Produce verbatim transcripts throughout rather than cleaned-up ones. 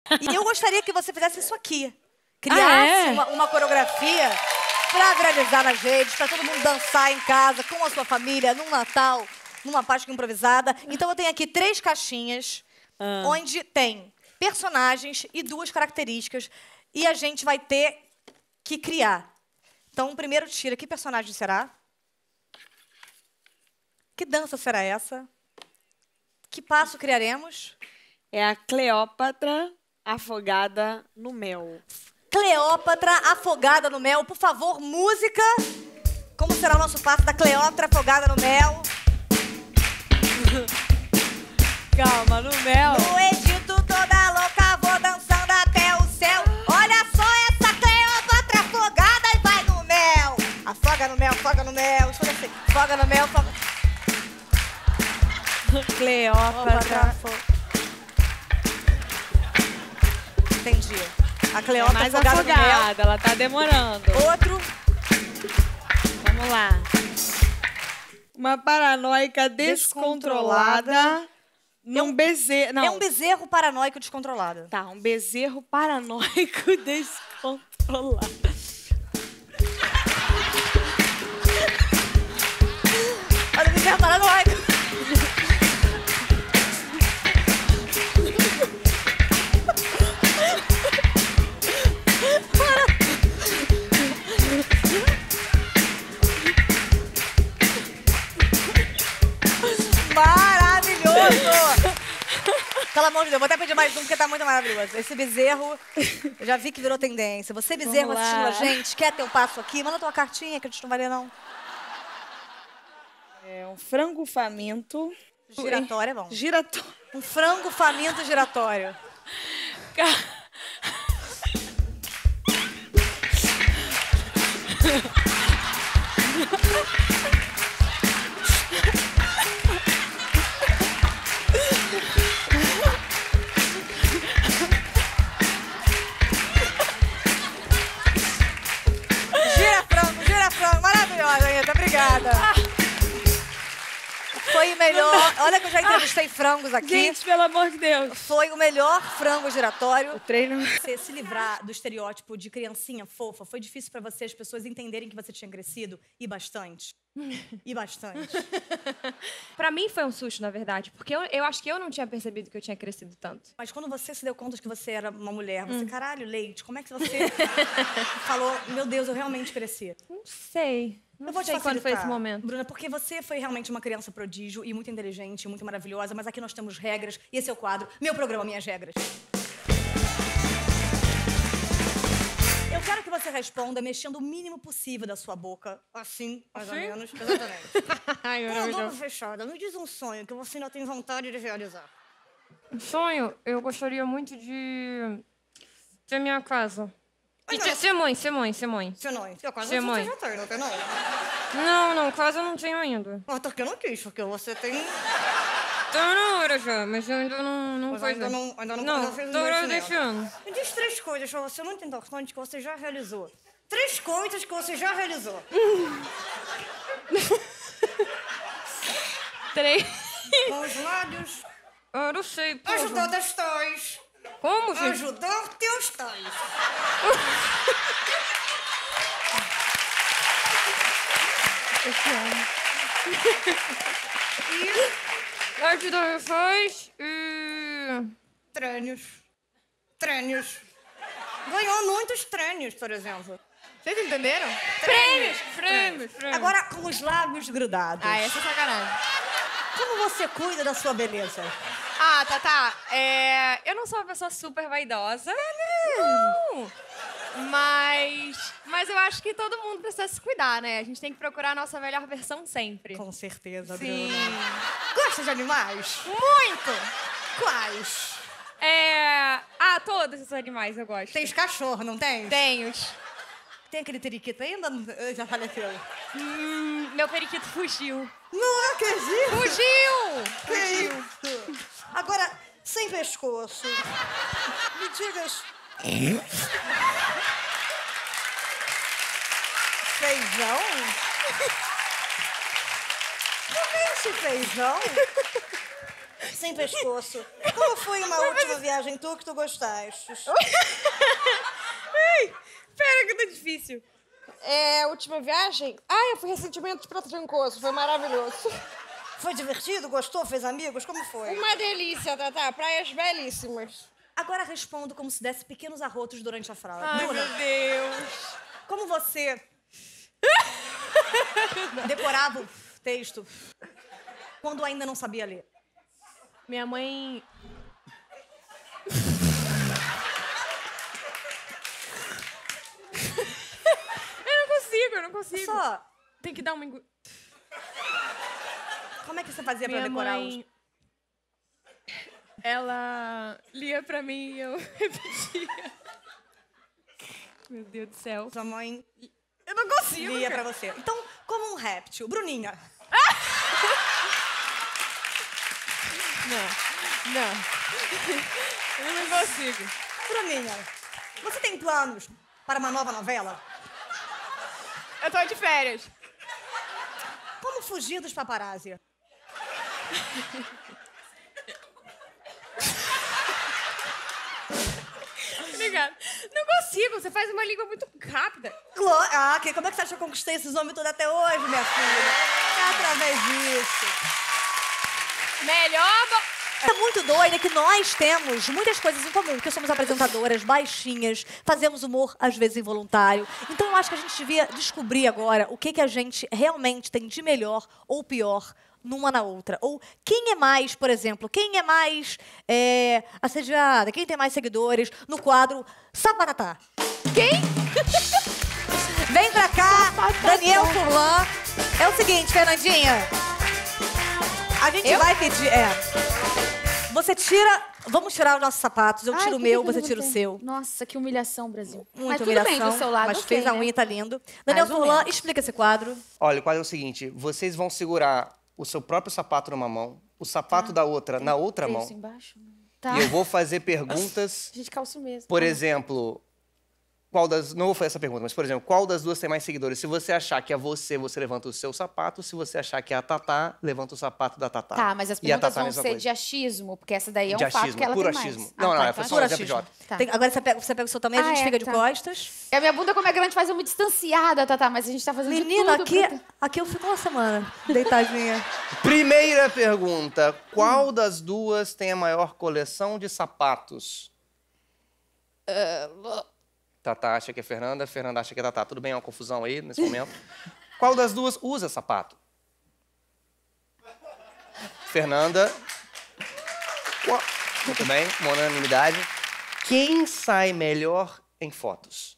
E eu gostaria que você fizesse isso aqui. Criasse ah, é? uma, uma coreografia pra viralizar nas redes, pra todo mundo dançar em casa, com a sua família, num Natal, numa Páscoa improvisada. Então eu tenho aqui três caixinhas, ah. onde tem personagens e duas características. E a gente vai ter que criar. Então, primeiro tira, que personagem será? Que dança será essa? Que passo criaremos? É a Cleópatra afogada no mel. Cleópatra afogada no mel. Por favor, música. Como será o nosso passo da Cleópatra afogada no mel? Calma, no mel. No Egito toda louca, vou dançando até o céu. Olha só essa Cleópatra afogada e vai no mel. Afoga no mel, afoga no mel. Deixa eu ver assim. Afoga no mel, afoga... Cleópatra. Entendi. A Cleópatra é mais afogada, afogada, no mel. Ela tá demorando. Outro. Vamos lá. Uma paranoica descontrolada, descontrolada num um, bezerro... Não. É um bezerro paranoico descontrolado. Tá, um bezerro paranoico descontrolado. Olha o bezerro paranoico. Pelo amor de Deus, vou até pedir mais um, porque tá muito maravilhoso. Esse bezerro, eu já vi que virou tendência. Você, bezerro, assistindo a gente, quer ter um passo aqui? Manda tua cartinha, que a gente não vai ler, não. É um frango faminto. Giratório é bom. Giratório. Um frango faminto giratório. Obrigada. Foi o melhor... Olha que eu já entrevistei frangos aqui. Gente, pelo amor de Deus. Foi o melhor frango giratório. O treino... Você se livrar do estereótipo de criancinha fofa, foi difícil pra você as pessoas entenderem que você tinha crescido? E bastante. E bastante. Pra mim foi um susto, na verdade. Porque eu, eu acho que eu não tinha percebido que eu tinha crescido tanto. Mas quando você se deu conta de que você era uma mulher, você, hum. caralho, Leite, como é que você falou, meu Deus, eu realmente cresci? Não sei. Não eu vou sei te quando foi esse momento. Bruna, porque você foi realmente uma criança prodígio e muito inteligente, muito maravilhosa, mas aqui nós temos regras e esse é o quadro. Meu programa, minhas regras. Eu quero que você responda mexendo o mínimo possível da sua boca. Assim, mais assim? ou menos. Exatamente. Ai, Com a boca fechada, me diz um sonho que você ainda tem vontade de realizar. Um sonho? Eu gostaria muito de ter minha casa. E ter, ser mãe, ser mãe, ser mãe. Ser mãe. Seu caso ser você mãe. já tem, não tem não? Não, não, casa eu não tenho ainda. Ah, porque eu não quis, porque você tem... Tá na hora já, mas eu ainda não, não mas faz... ainda não, ainda não, não, não fez tô deixando. Me diz três coisas pra você muito importantes que você já realizou. Três coisas que você já realizou. Três. Com os lábios. Eu não sei, porra. Ajudar teus tais. Como, gente? Ajudar teus tais. E... Ajudar meus pais e... Treinos. Treinos. Ganhou muitos treinos, por exemplo. Vocês entenderam? Prêmios! Prêmios, prêmios. Agora, com os lábios grudados. Ah, essa é sacanagem. Como você cuida da sua beleza? Ah, Tatá, é... eu não sou uma pessoa super vaidosa. Não! Mas... Mas eu acho que todo mundo precisa se cuidar, né? A gente tem que procurar a nossa melhor versão sempre. Com certeza, Sim. Bruna. Gosta de animais? Muito! Quais? É... Ah, todos os animais eu gosto. Tem cachorro, não tem? Tenho. Tem aquele periquito ainda? Já faleceu? Hum, meu periquito fugiu. Não acredito! Fugiu! Fugiu! Isso. Agora, sem pescoço. Me digas... Feijão? Como é esse feijão? Sem pescoço. Qual foi uma última viagem tua que tu gostaste? Ai, pera que tá difícil. É, última viagem? Ah, eu fui recentemente pra Trancoso, foi maravilhoso. Foi divertido? Gostou? Fez amigos? Como foi? Uma delícia, Tatá, praias belíssimas. Agora respondo como se desse pequenos arrotos durante a frase. Ai, Bruna, meu Deus. como você decorava o texto quando ainda não sabia ler? Minha mãe... eu não consigo, eu não consigo. Só, Tem que dar uma... engu- como é que você fazia Minha pra decorar mãe... Ela lia pra mim e eu repetia. Meu Deus do céu. os... Sua mãe Eu não consigo. lia cara. pra você. Então, como um réptil. Bruninha, Não, não. Eu não consigo. Bruninha, você tem planos para uma nova novela? Eu tô de férias. Como fugir dos paparazzi? Obrigada. Não consigo, você faz uma língua muito rápida. Glo- Ah, que, como é que você acha que eu conquistei esses homens todos até hoje, minha filha? É através disso. Melhor... bo- É muito doida que nós temos muitas coisas em comum, porque somos apresentadoras baixinhas, fazemos humor, às vezes, involuntário. Então, eu acho que a gente devia descobrir agora o que, que a gente realmente tem de melhor ou pior numa na outra. Ou quem é mais, por exemplo, quem é mais é, assediada, quem tem mais seguidores no quadro Sapatatá. Quem? Vem pra cá, Daniel Furlan. É o seguinte, Fernandinha. A gente Eu? vai pedir... É. Você tira... Vamos tirar os nossos sapatos. Eu Ai, tiro o por que meu, que eu você não tira o tenho? seu. Nossa, que humilhação, Brasil. Muita mas tudo humilhação, bem do seu lado, mas ok, fez a né? unha, tá lindo. Daniel Mais ou Furlan, menos. explica esse quadro. Olha, o quadro é o seguinte: vocês vão segurar o seu próprio sapato numa mão, o sapato da outra na outra Tem mão. isso embaixo? Tá. E eu vou fazer perguntas, A gente calça mesmo. por Tá bom. exemplo, qual das. Não vou fazer essa pergunta, mas, por exemplo, qual das duas tem mais seguidores? Se você achar que é você, você levanta o seu sapato. Se você achar que é a Tatá, levanta o sapato da Tatá. Tá, mas as E a perguntas Tatá a vão mesma ser coisa. de achismo, porque essa daí é um De fato achismo, que ela puro tem achismo. mais. Não, não, é então só Puro um exemplo achismo. idiota. Tá. Tem- agora você pega, você pega o seu também, a Ah, gente é, fica de tá. costas. E a minha bunda, como é grande, faz eu muito distanciada, tá, tá, mas a gente tá fazendo de Menina, tudo aqui, pra- aqui eu fico uma semana deitadinha. Primeira pergunta: qual das duas tem a maior coleção de sapatos? Tatá acha que é Fernanda, Fernanda acha que é Tatá. Tudo bem, é uma confusão aí nesse momento. Qual das duas usa sapato? Fernanda. Qual- Muito bem, uma unanimidade. Quem sai melhor em fotos?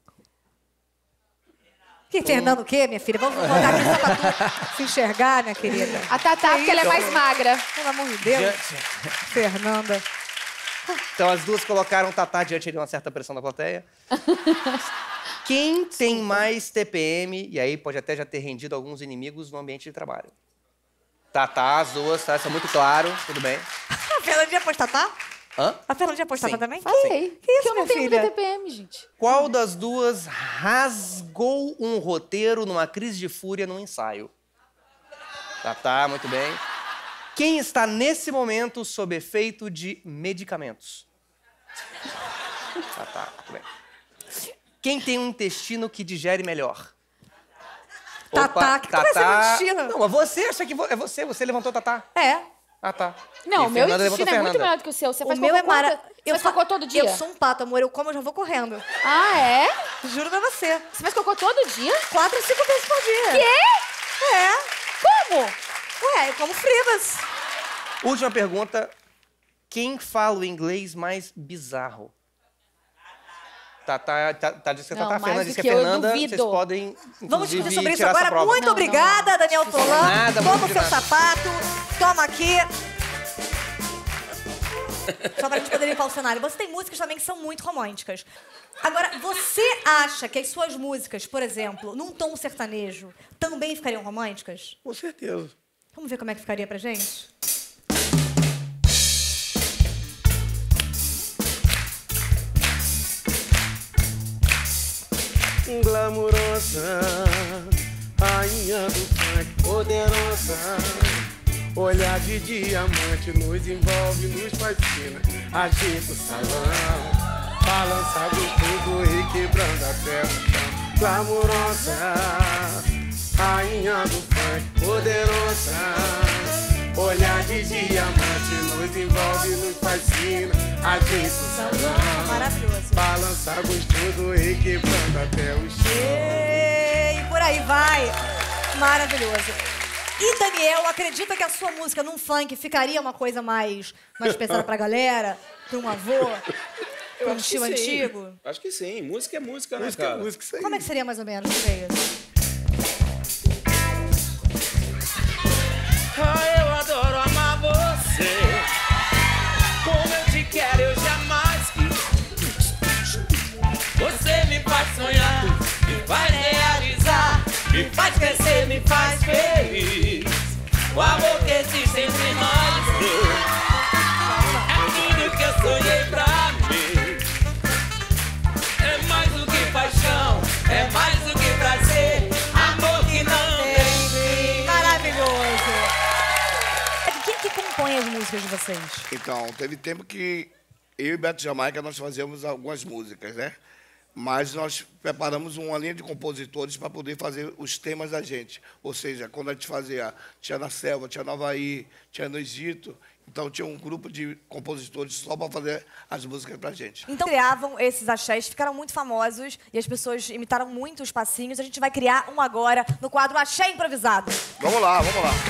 Que Fernando o quê, minha filha? Vamos colocar aqui só pra tu se enxergar, minha querida. A Tatá, porque ela é mais magra. Pelo amor de Deus. Diante- Fernanda. Então as duas colocaram Tatá diante de uma certa pressão da plateia. Quem tem mais T P M, e aí pode até já ter rendido alguns inimigos no ambiente de trabalho? Tatá, as duas, tá? Isso é muito claro, tudo bem. A Fernandinha pôs Tatá? Hã? A Fernandinha pôs Tatá Sim. também? Falei. Que isso, eu não minha tenho filha? muita T P M, gente. Qual das duas rasgou um roteiro numa crise de fúria num ensaio? Tatá, muito bem. Quem está nesse momento sob efeito de medicamentos? Tatá, muito bem. Quem tem um intestino que digere melhor? Tatá, que tu vai ser meu intestino? Não, mas você acha que vo- é você, você levantou Tatá. É. Ah, tá. Não, E o meu Fernanda levantou intestino é muito Fernanda. melhor do que o seu. Você O faz meu cocô é mara... quanto- Você faz fa- cocô todo dia? Eu sou um pato, amor. Eu como, eu já vou correndo. Ah, é? Juro pra você. Você faz cocô todo dia? Quatro, cinco vezes por dia. Quê? É. Como? Ué, eu como fribas. Última pergunta. Quem fala o inglês mais bizarro? Tá, tá, tá, tá dizendo que Não, tá, tá. mais Fernanda do disse que que é eu, eu Fernanda. Vocês duvido. podem, Vamos inclusive, discutir sobre isso tirar essa agora. prova. Muito Não, obrigada, não. Daniel Tolan. Nada, Toma muito o seu de nada. sapato. Toma aqui. Só pra gente poder limpar o cenário. Você tem músicas também que são muito românticas. Agora, você acha que as suas músicas, por exemplo, num tom sertanejo, também ficariam românticas? Com certeza. Vamos ver como é que ficaria pra gente? Glamurosa, rainha do funk, poderosa, Olhar de diamante nos envolve, nos fascina. Agita o salão, balança gostoso e quebrando até o chão. Glamourosa, rainha do funk, poderosa. Olhar de diamante nos envolve, nos fascina. Agita o salão, Maravilhoso. balança gostoso e quebrando até o chão. E por aí vai. Maravilhoso. E, Daniel, acredita que a sua música num funk ficaria uma coisa mais, mais pesada pra galera? Pra um avô? Pra um acho que tio sim. antigo? Acho que sim. Música é música, Música né, é cara? música, isso aí. Como é que seria mais ou menos? Deixa eu ver isso. Ah, eu adoro amar você. Como eu te quero, eu jamais quis. Você me faz sonhar, me faz realizar, me faz crescer, me faz feliz. O amor que existe entre nós dois é tudo que eu sonhei pra mim. É mais do que paixão, é mais do que prazer. Amor que não tem fim. Maravilhoso. Quem que compõe as músicas de vocês? Então, teve tempo que eu e Beto Jamaica nós fazíamos algumas músicas, né? Mas nós preparamos uma linha de compositores para poder fazer os temas da gente. Ou seja, quando a gente fazia, tinha na Selva, tinha no Havaí, tinha no Egito. Então, tinha um grupo de compositores só para fazer as músicas para a gente. Então, criavam esses axés, ficaram muito famosos e as pessoas imitaram muito os passinhos. A gente vai criar um agora no quadro Axé Improvisado. Vamos lá, vamos lá.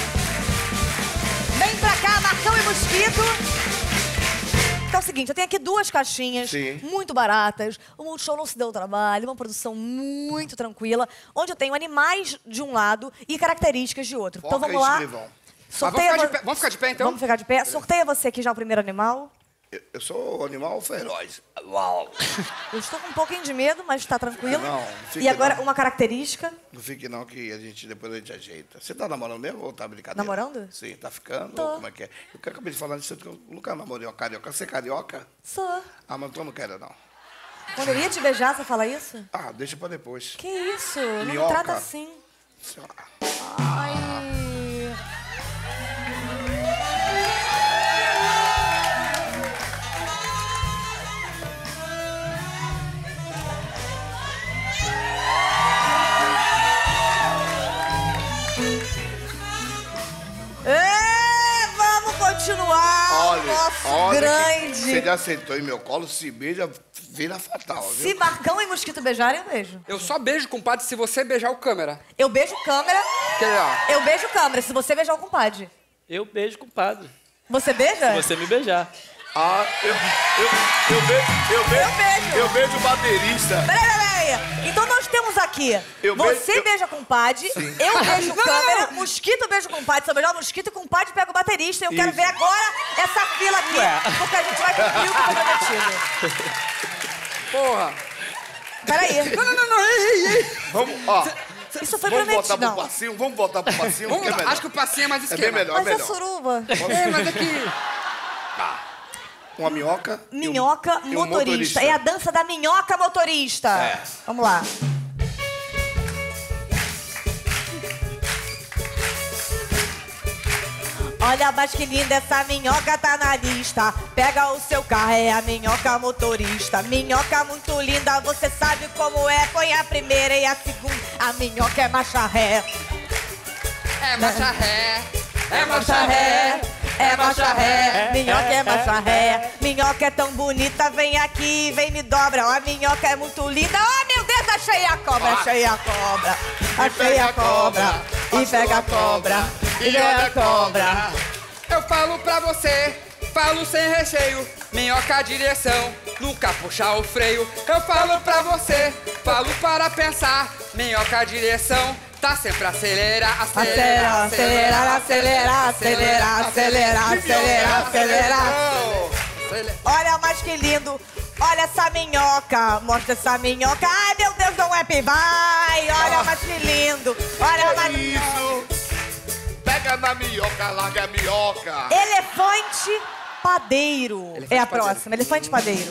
Vem pra cá, Marcão e Mosquito. Então é o seguinte, eu tenho aqui duas caixinhas Sim. muito baratas. O Multishow não se deu trabalho, uma produção muito tranquila, onde eu tenho animais de um lado e características de outro. Foca então vamos aí, lá. escrivão. Sorteia vamos, ficar vo- de pé, vamos ficar de pé, então? Vamos ficar de pé. Sorteia você aqui já o primeiro animal. Eu, eu sou animal feroz. Uau. Eu estou com um pouquinho de medo, mas está tranquilo. Não, não fica E agora, não. uma característica. Não fique não, que a gente, depois a gente ajeita. Você tá namorando mesmo ou tá brincadeira? Namorando? Sim, tá ficando? Tô. Ou como é que é? Eu que acabei de falar disso, que eu nunca namorei uma carioca. Você é carioca? Sou. Ah, mas então não quero, não. Quando eu ia te beijar, você fala isso? Ah, deixa pra depois. Que isso? Não me Minhoca. trata assim. Sei lá. Ai. É, vamos continuar. Olha, Nosso olha grande. que você já sentou em meu colo, se beija, vira fatal, Se viu? Marcão e Mosquito beijarem, eu beijo. Eu só beijo, compadre, se você beijar o câmera. Eu beijo câmera. Que, ó, Eu beijo câmera, se você beijar o compadre. Eu beijo com o padre. Você beija? Se você me beijar. Ah, eu, eu, eu, beijo, eu, beijo, Eu beijo. eu beijo o baterista. Peraí, peraí. Então nós temos aqui. Eu você beijo- eu- beija com o compadre, eu beijo câmera, Mosquito beija com o compadre. Se eu beijar o Mosquito, o compadre pega o baterista. Eu quero Isso. ver agora essa fila aqui, porque a gente vai cumprir o que foi prometido. porra. Peraí. Não, não, não, não, ei, ei, ei. Vamos, ó. Isso foi Vamos voltar prometido. pro Não. passinho? Vamos voltar pro passinho? Vamos que é lá, melhor. acho que o passinho é mais É esquema. bem melhor, é Mas é melhor. suruba. É, mas aqui... Uma minhoca e um- Minhoca e um motorista. É a dança da minhoca motorista. É. Vamos lá. Olha, mas que linda essa minhoca tá na lista. Pega o seu carro, é a minhoca motorista. Minhoca muito linda, você sabe como é. Põe a primeira e a segunda. A minhoca é marcha ré. É marcha ré, É marcha ré, é marcha ré, minhoca é marcha ré. Minhoca é tão bonita, vem aqui, vem me dobra. Ó, a minhoca é muito linda. Oh, meu Deus, achei a cobra, achei a cobra. Achei a cobra, e pega a cobra, e pega a cobra. Eu falo pra você, falo sem recheio. Minhoca direção, nunca puxar o freio. Eu falo pra você, falo para pensar. Minhoca direção, tá sempre acelerar, Acelerar, acelerar, acelerar, acelerar, acelerar, acelerar, acelerar, acelerar. acelerar. Olha, mas que lindo. Olha essa minhoca. Mostra essa minhoca. Ai, meu Deus, não é vai. Olha, mas que lindo. Olha, mas... Isso! Pega na minhoca, larga a minhoca. Elefante padeiro. Elefante é a padeiro. próxima. Elefante padeiro.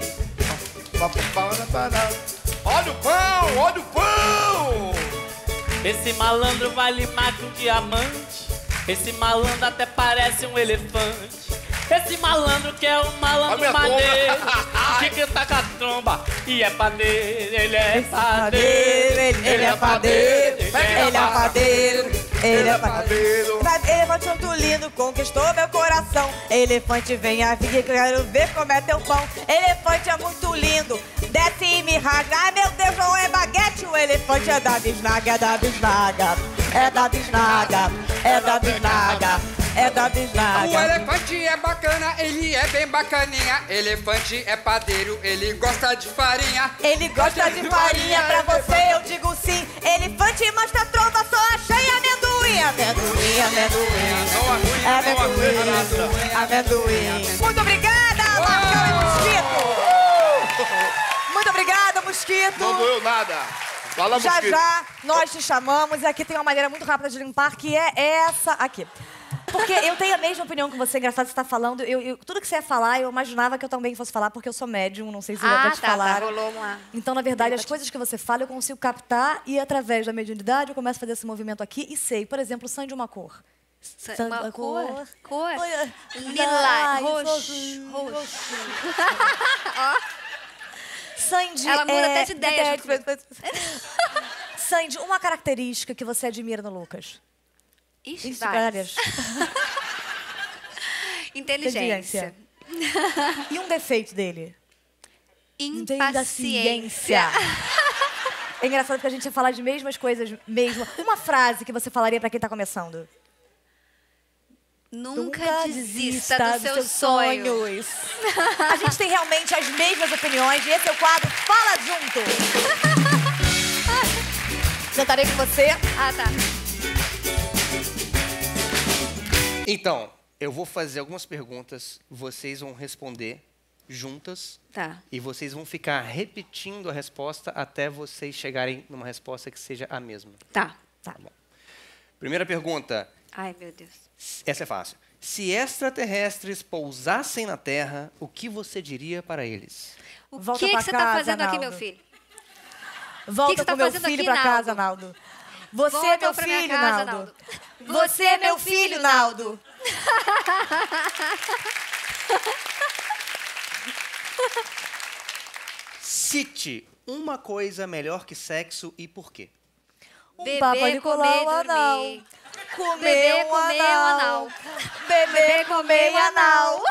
Olha o pão, olha o pão! Esse malandro vale mais que um diamante. Esse malandro até parece um elefante. Esse malandro que é um malandro maneiro, que canta com a tromba e é padeiro. Ele é padeiro, ele é padeiro, ele é padeiro, ele é padeiro. Elefante muito lindo, conquistou meu coração. Elefante, vem aqui que eu quero ver como é teu pão. Elefante é muito lindo, desce e me rasga. Ai meu Deus, não é baguete, o elefante é da bisnaga, é da bisnaga, é da bisnaga, é da bisnaga, é da bisnaga. O elefante é bacana, ele é bem bacaninha. Elefante é padeiro, ele gosta de farinha. Ele gosta de farinha, pra você eu digo sim. Elefante mostra tromba, só achei amendoim. Amendoim, amendoim, amendoim, amendoim. Muito obrigada, Marcão e Mosquito. Muito obrigada, Mosquito. Não doeu nada. Fala, Já Mosquito. já nós te chamamos e aqui tem uma maneira muito rápida de limpar, que é essa aqui. Porque eu tenho a mesma opinião que você, engraçado você tá falando. Eu, eu- tudo que você ia falar, eu imaginava que eu também fosse falar, porque eu sou médium, não sei se eu já Ah, te tá, tá. falaram. Rolou uma... Então, na verdade, as coisas que você fala, eu consigo captar e, através da mediunidade, eu começo a fazer esse movimento aqui e sei, por exemplo, sangue de uma cor. Sa- Sangue uma da cor? Cor? Olha, Lilás, ai, roxo, roxo. Sandy, Ela muda é... até de ideia, Sandy, uma característica que você admira no Lucas. Ixi, Isso, várias. várias. Inteligência. E um defeito dele? Impaciência. É engraçado porque a gente ia falar de mesmas coisas mesmo. Uma frase que você falaria pra quem tá começando. Nunca, desista dos seus sonhos. A gente tem realmente as mesmas opiniões e esse é o quadro Fala Junto. Sentarei com você. Ah, tá. Então, eu vou fazer algumas perguntas, vocês vão responder juntas. Tá. E vocês vão ficar repetindo a resposta até vocês chegarem numa resposta que seja a mesma. Tá. Tá. Primeira pergunta, Ai, meu Deus. essa é fácil. Se extraterrestres pousassem na Terra, o que você diria para eles? O Volta que, que pra você casa, tá fazendo aqui, Naldo. meu filho? Volta que que você com tá meu fazendo filho aqui, pra casa, Naldo. Você é Volta meu pra minha filho, casa, Naldo. Naldo. Você é meu filho, Naldo. Cite uma coisa melhor que sexo e por quê? Um Beber, papo de colar comer, o anal. dormir. Comer Beber, um comer o anal. anal. Beber, comer o anal.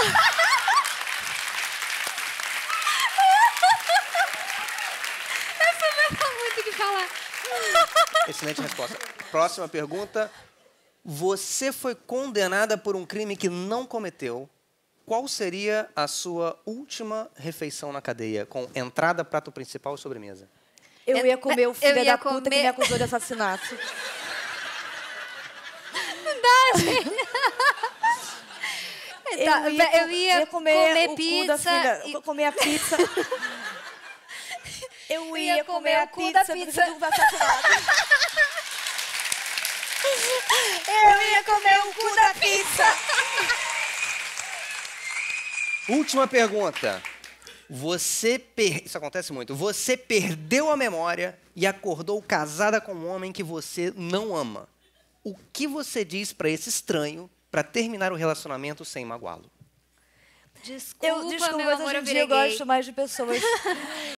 Muito o que falar. Excelente resposta. Próxima pergunta. Você foi condenada por um crime que não cometeu. Qual seria a sua última refeição na cadeia, com entrada, prato principal e sobremesa? Eu ia comer o Eu filho ia da puta que comer- me acusou de assassinato. Tá, eu ia comer o cu pizza da filha, e- eu comer a pizza. Eu ia, ia comer, comer a o cu da pizza, pizza. do assassinato. Eu ia comer o cu da pizza. Última pergunta. Você per... Isso acontece muito. Você perdeu a memória e acordou casada com um homem que você não ama. O que você diz para esse estranho para terminar o relacionamento sem magoá-lo? Desculpa, Eu desculpa, meu mas amor, hoje eu em dia eu virei gay. gosto mais de pessoas